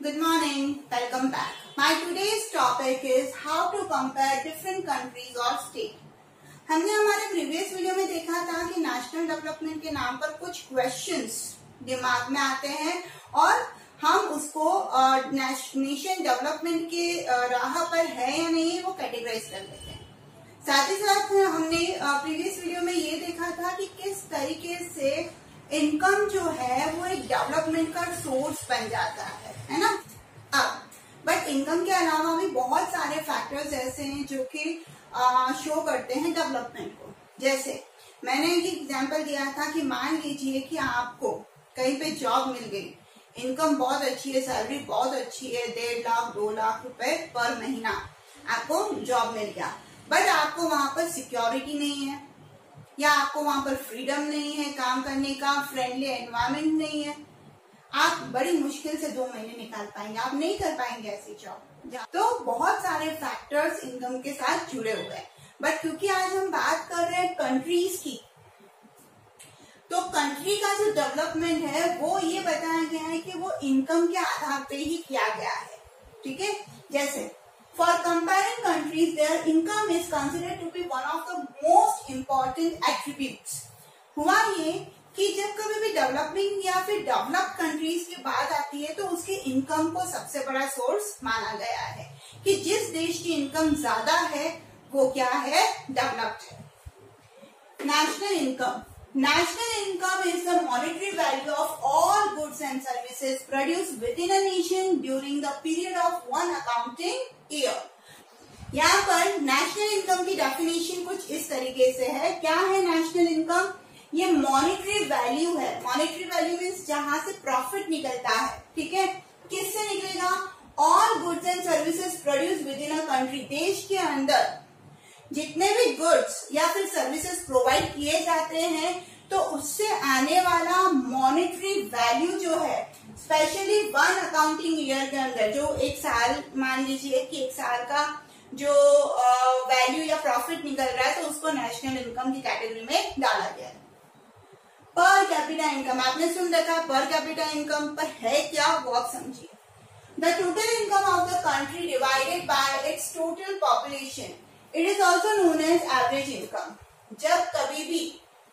Good morning. Welcome back. My today's topic is how to compare different countries or state. हमने हमारे previous video में देखा था कि नेशनल डेवलपमेंट के नाम पर कुछ क्वेश्चंस दिमाग में आते हैं और हम उसको नेशन डेवलपमेंट के राह पर है या नहीं वो कैटेगराइज कर लेते हैं। साथ ही साथ हमने प्रीवियस वीडियो में ये देखा था कि किस तरीके से इनकम जो है वो एक डेवलपमेंट का सोर्स बन जाता है ना। अब बट इनकम के अलावा भी बहुत सारे फैक्टर्स ऐसे हैं जो कि शो करते हैं डेवलपमेंट को। जैसे मैंने एक एग्जांपल दिया था कि मान लीजिए कि आपको कहीं पे जॉब मिल गई, इनकम बहुत अच्छी है, सैलरी बहुत अच्छी है, 1.5 लाख 2 लाख रुपए पर महीना आपको जॉब मिल गया, बट आपको वहां पर सिक्योरिटी नहीं है या आपको वहां पर फ्रीडम नहीं है काम करने का, फ्रेंडली एनवायरमेंट नहीं है, आप बड़ी मुश्किल से 2 महीने निकाल पाएंगे, आप नहीं कर पाएंगे ऐसी जॉब। तो बहुत सारे फैक्टर्स इनकम के साथ जुड़े हुए हैं। बट क्योंकि आज हम बात कर रहे हैं कंट्रीज की, तो कंट्री का जो डेवलपमेंट है वो ये बताया गया है कि वो इनकम के आधार पे ही किया गया है। ठीक है, जैसे for comparing countries their income is considered to be one of the most important attributes. हुआ ये कि जब कभी भी डेवलपिंग या फिर डेवलप्ड कंट्रीज की बात आती है तो उसके इनकम को सबसे बड़ा सोर्स माना गया है कि जिस देश की इनकम ज्यादा है वो क्या है, डेवलप्ड है। National income is the monetary value of all goods and services produced within a nation during the period of one accounting year। यहाँ पर नेशनल इनकम की डेफिनेशन कुछ इस तरीके से है। क्या है नेशनल इनकम? ये मॉनेटरी वैल्यू है। मॉनेटरी वैल्यू मीन्स जहां से प्रॉफिट निकलता है। ठीक है, किससे निकलेगा? All goods and services produce within a country. देश के अंदर जितने भी गुड्स या फिर सर्विसेज प्रोवाइड किए जाते हैं तो उससे आने वाला मॉनेटरी वैल्यू जो है, स्पेशली वन अकाउंटिंग ईयर के अंदर, जो एक साल, मान लीजिए कि एक साल का जो वैल्यू या प्रॉफिट निकल रहा है तो उसको नेशनल इनकम की कैटेगरी में डाला गया है। पर कैपिटा इनकम, आपने सुन रखा पर कैपिटा इनकम, पर है क्या वो आप समझिए। The total income of the country divided by its total population, it is also known as average income. जब कभी भी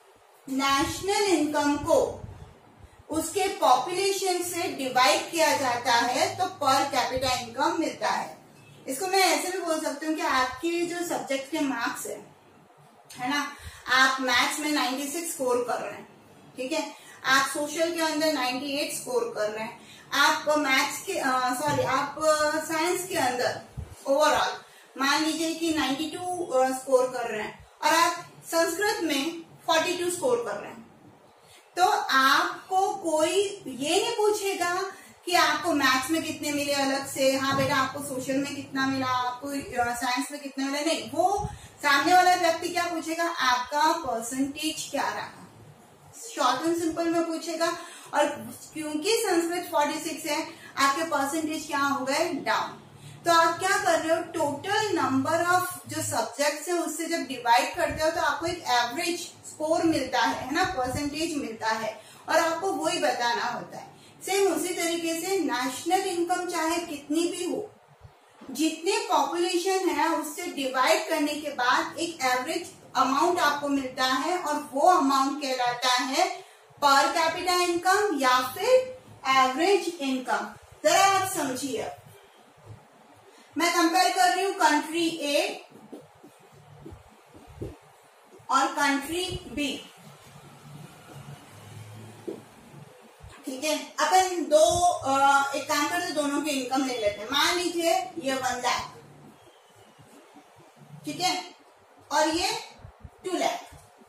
नेशनल इनकम को उसके पॉपुलेशन से डिवाइड किया जाता है तो पर कैपिटा इनकम मिलता है। इसको मैं ऐसे भी बोल सकती हूँ कि आपके जो सब्जेक्ट के मार्क्स है ना, आप मैथ्स में 96 स्कोर कर रहे हैं, ठीक है, आप सोशल के अंदर 98 स्कोर कर रहे हैं, आप मैथ्स के आप साइंस के अंदर ओवरऑल मान लीजिए कि 92 स्कोर कर रहे हैं और आप संस्कृत में 42 स्कोर कर रहे हैं, तो आपको कोई ये नहीं पूछेगा कि आपको मैथ्स में कितने मिले अलग से, हाँ बेटा आपको सोशल में कितना मिला, आपको साइंस में कितना मिला, नहीं, वो सामने वाला व्यक्ति क्या पूछेगा, आपका परसेंटेज क्या रहा, शॉर्ट एंड सिंपल में पूछेगा। और क्योंकि संस्कृत 46 है, आपके परसेंटेज क्या हो गए, डाउन। तो आप क्या कर रहे हो, टोटल नंबर ऑफ जो सब्जेक्ट्स है उससे जब डिवाइड करते हो तो आपको एक एवरेज स्कोर मिलता है ना, परसेंटेज मिलता है, और आपको वही बताना होता है। सेम उसी तरीके से नेशनल इनकम चाहे कितनी भी हो, जितने पॉपुलेशन है उससे डिवाइड करने के बाद एक एवरेज अमाउंट आपको मिलता है और वो अमाउंट कहलाता है पर कैपिटा इनकम या फिर एवरेज इनकम। जरा आप समझिए, मैं कंपेयर कर रही हूं कंट्री ए और कंट्री बी। ठीक है, अपन एक काम करते, दोनों की इनकम ले लेते हैं। मान लीजिए ये 1 लाख, ठीक है, और ये 2 लाख,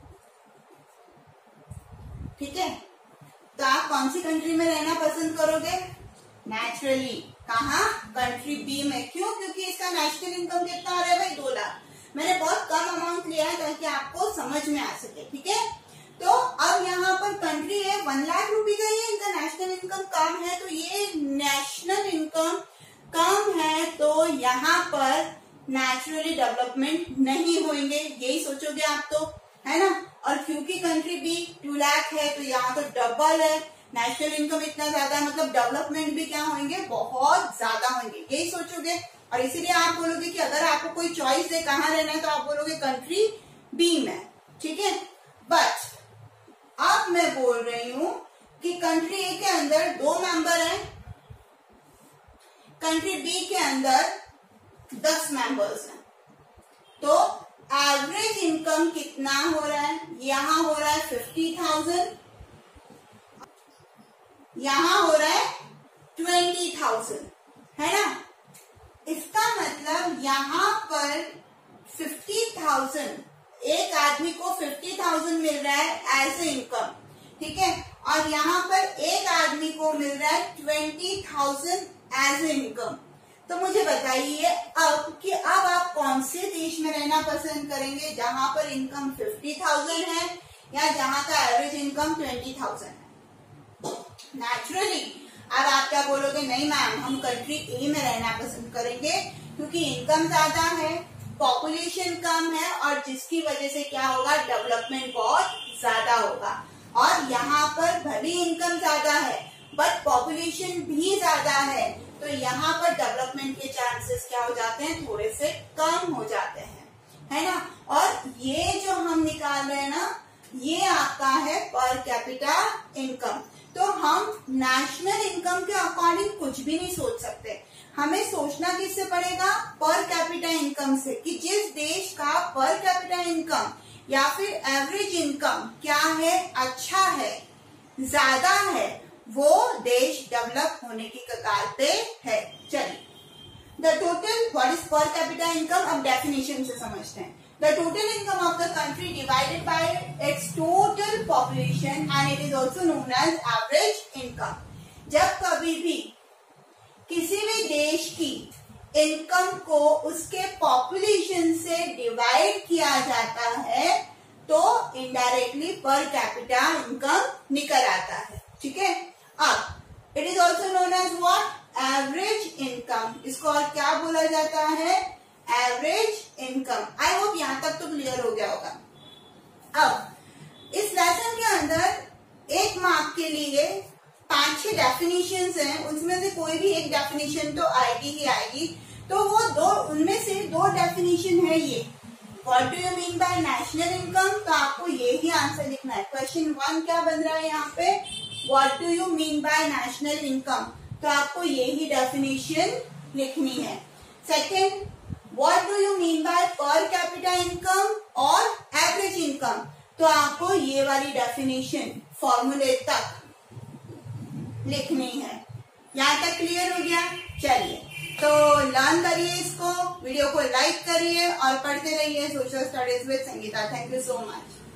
ठीक है, तो आप कौन सी कंट्री में रहना पसंद करोगे? नेचुरली कहा, कंट्री बी में। क्यों? क्योंकि इसका नेशनल इनकम कितना आ रहा है भाई, 2 लाख। मैंने बहुत कम अमाउंट लिया है ताकि आपको समझ में आ सके। ठीक है, तो अब यहाँ पर कंट्री है 1 लाख रुपए का, ये इनका नेशनल इनकम कम है, तो ये नेशनल इनकम कम है तो यहाँ पर नेचुरली डेवलपमेंट नहीं होंगे, यही सोचोगे आप तो, है ना। और क्योंकि कंट्री बी 2 लाख है तो यहाँ तो डबल है, नेशनल इनकम इतना ज्यादा है मतलब डेवलपमेंट भी क्या होंगे, बहुत ज्यादा होंगे, यही सोचोगे। और इसीलिए आप बोलोगे कि अगर आपको कोई चॉइस दे कहाँ रहना है तो आप बोलोगे कंट्री बी में, ठीक है। बट अब मैं बोल रही हूं कि कंट्री ए के अंदर 2 मेंबर हैं, कंट्री बी के अंदर 10 मेंबर्स हैं, तो एवरेज इनकम कितना हो रहा है, यहां हो रहा है 50,000, यहां हो रहा है 20,000, है ना। इसका मतलब यहां पर 50,000, एक आदमी को 50,000 मिल रहा है एज ए इनकम, ठीक है, और यहाँ पर एक आदमी को मिल रहा है 20,000 एज ए इनकम। तो मुझे बताइए अब कि अब आप कौन से देश में रहना पसंद करेंगे, जहां पर इनकम 50,000 है या जहां का एवरेज इनकम 20,000 है। नेचुरली अब आप क्या बोलोगे, नहीं मैम हम कंट्री ए में रहना पसंद करेंगे क्योंकि इनकम ज्यादा है, पॉपुलेशन कम है और जिसकी वजह से क्या होगा, डेवलपमेंट बहुत ज्यादा होगा। और यहाँ पर भले इनकम ज्यादा है बट पॉपुलेशन भी ज्यादा है, तो यहाँ पर डेवलपमेंट के चांसेस क्या हो जाते हैं, थोड़े से कम हो जाते हैं, है ना। और ये जो हम निकाल रहे हैं ना, ये आपका है पर कैपिटा इनकम। तो हम नेशनल इनकम के अकॉर्डिंग कुछ भी नहीं सोच सकते, हमें सोचना किससे पड़ेगा, पर कैपिटा इनकम से, कि जिस देश का पर कैपिटा इनकम या फिर एवरेज इनकम क्या है, अच्छा है, ज्यादा है, वो देश डेवलप होने की कगार पे है। चलिए, the total what is per capita income, अब डेफिनेशन से समझते हैं। The total income of the country divided by its total population and it is also known as average income. जब कभी भी किसी भी देश की इनकम को उसके पॉपुलेशन से डिवाइड किया जाता है तो इनडायरेक्टली पर कैपिटा इनकम निकल आता है, ठीक है। अब it is also known as what, average income, इसको और क्या बोला जाता है, एवरेज इनकम। आई होप यहां तक तो क्लियर हो गया होगा। अब इस लेसन के अंदर 1 मार्क के लिए 5-6 डेफिनेशंस हैं, उसमें से कोई भी एक डेफिनेशन तो आएगी ही आएगी। तो वो उनमें से 2 डेफिनेशन है ये, what do you mean by national income, तो आपको ये ही आंसर लिखना है। क्वेश्चन 1 क्या बन रहा है यहाँ पे, what do you mean by national income, तो आपको ये ही डेफिनेशन लिखनी है। Second, What do you mean by per capita income और average income, तो आपको ये वाली डेफिनेशन फॉर्मूले तक लिखनी है। यहाँ तक क्लियर हो गया। चलिए तो लर्न करिए इसको, वीडियो को लाइक करिए और पढ़ते रहिए social studies with Sangeeta. Thank you so much.